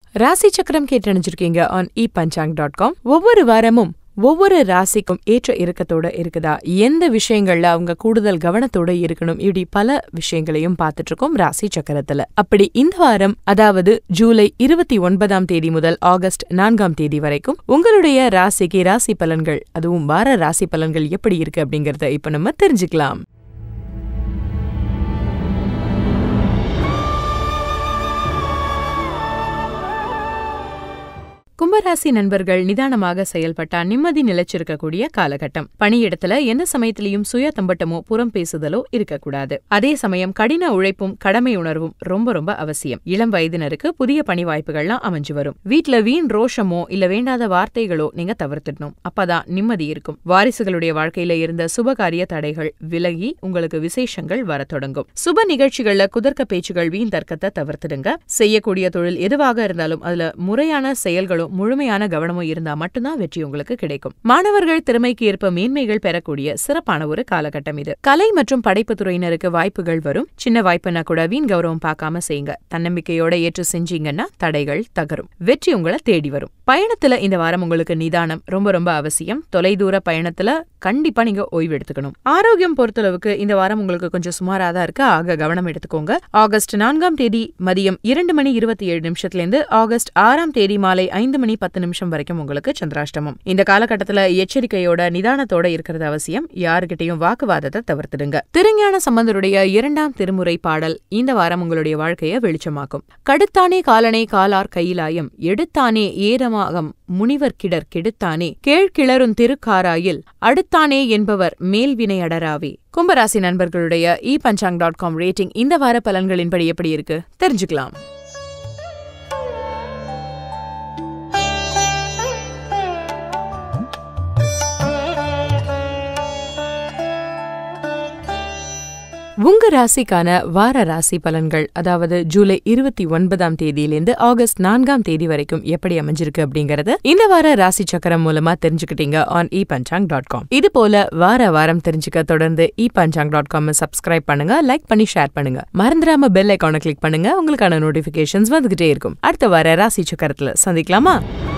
ராசி சக்கரம் கேட்டணிஞ்சிருக்கீங்க on epanchang.com. ஒவ்வொரு வாரமும் ஒவ்வொரு ராசிக்கும் ஏற்ற இறக்கத்தோட இருக்குதா, எந்த விஷயங்கள்ல அவங்க கூடுதல் கவனத்தோட இருக்கணும், இப்படி பல விஷயங்களையும் பார்த்துட்டு இருக்கோம் ராசி சக்கரத்துல. அப்படி இந்த வாரம், அதாவது ஜூலை 29ஆம் தேதி முதல் ஆகஸ்ட் 4ஆம் தேதி வரைக்கும் உங்களுடைய ராசிக்கு ராசி பலன்கள், அதுவும் வார ராசி பலன்கள் எப்படி இருக்கு அப்படிங்கறத இப்ப நம்ம தெரிஞ்சுக்கலாம். கும்பராசி நண்பர்கள் நிதானமாக செயல்பட்டா நிம்மதி நிலைச்சிருக்கக்கூடிய காலகட்டம். பணியிடத்துல எந்த சமயத்திலையும் சுய தம்பட்டமோ புறம் பேசுதலோ இருக்கக்கூடாது. அதே சமயம் கடின உழைப்பும் கடமை உணர்வும் ரொம்ப ரொம்ப அவசியம். இளம் வயதினருக்கு புதிய பணி வாய்ப்புகள்லாம் அமைஞ்சு வரும். வீட்ல வீண் ரோஷமோ இல்ல வேண்டாத வார்த்தைகளோ நீங்க தவிர்த்துடணும். அப்பதான் நிம்மதி இருக்கும். வாரிசுகளுடைய வாழ்க்கையில இருந்த சுபகாரிய தடைகள் விலகி உங்களுக்கு விசேஷங்கள் வர தொடங்கும். சுப நிகழ்ச்சிகள்ல குதர்க்க பேச்சுகள் வீண் தர்க்கத்தை தவிர்த்துடுங்க. செய்யக்கூடிய தொழில் எதுவாக இருந்தாலும் அதுல முறையான செயல்களும் முழுமையான கவனமும் இருந்தா மட்டும்தான் வெற்றி உங்களுக்கு கிடைக்கும். மாணவர்கள் திறமைக்கு ஏற்ப மேன்மைகள் பெறக்கூடிய சிறப்பான ஒரு காலகட்டம் இது. கலை மற்றும் படைப்பு துறையினருக்கு வாய்ப்புகள் வரும். சின்ன வாய்ப்புனா கூட வீண் கௌரவம் பார்க்காம செய்யுங்க. தன்னம்பிக்கையோட ஏற்று செஞ்சீங்கன்னா தடைகள் தகரும். வெற்றி உங்களை தேடி வரும். பயணத்துல இந்த வாரம் உங்களுக்கு நிதானம் ரொம்ப ரொம்ப அவசியம். தொலைதூர பயணத்துல கண்டிப்பா நீங்க ஓய்வு எடுத்துக்கணும். ஆரோக்கியம் பொறுத்தளவுக்கு இந்த வாரம் உங்களுக்கு கொஞ்சம் சுமாராதான் இருக்கு. ஆக கவனம் எடுத்துக்கோங்க. ஆகஸ்ட் 4ஆம் தேதி மதியம் 2:27 ஆகஸ்ட் 6ஆம் தேதி மாலை 5:10 வரைக்கும் உங்களுக்கு சந்திராஷ்டமம். இந்த காலகட்டத்துல எச்சரிக்கையோட நிதானத்தோட இருக்கிறது அவசியம். யாருகிட்டையும் வாக்குவாதத்தை தவிர்த்துடுங்க. திருஞான சம்பந்தருடைய 2ஆம் திருமுறை பாடல் இந்த வாரம் உங்களுடைய வாழ்க்கைய வெளிச்சமாக்கும். கடுத்தானே காலனை காலார் கையிலாயம் எடுத்தானே ஏரமாகம் முனிவர் கிடர் கெடுத்தானே கேழ்கிளருந் திருக்காராயில் அடுத்தானே என்பவர் மேல்வினை அடராவே. கும்பராசி நண்பர்களுடைய epanchang.com ரேட்டிங் இந்த வார பலன்களின்படி எப்படி இருக்கு தெரிஞ்சுக்கலாம். உங்க ராசிக்கான வார ராசி பலன்கள், அதாவது ஜூலை 29ஆம் தேதியிலிருந்து ஆகஸ்ட் 4ஆம் தேதி வரைக்கும் எப்படி அமைஞ்சிருக்கு அப்படிங்கறது இந்த வார ராசி சக்கரம் மூலமா தெரிஞ்சுக்கிட்டீங்க on epanchang.com. இது போல வாரம் தெரிஞ்சுக்க தொடர்ந்து epanchang.com சப்ஸ்கிரைப் பண்ணுங்க, லைக் பண்ணி ஷேர் பண்ணுங்க. மறந்துடாம பெல் ஐகானை கிளிக் பண்ணுங்க. உங்களுக்கான நோட்டிபிகேஷன்ஸ் வந்துகிட்டே இருக்கும். அடுத்த வார ராசி சக்கரத்துல சந்திக்கலாமா?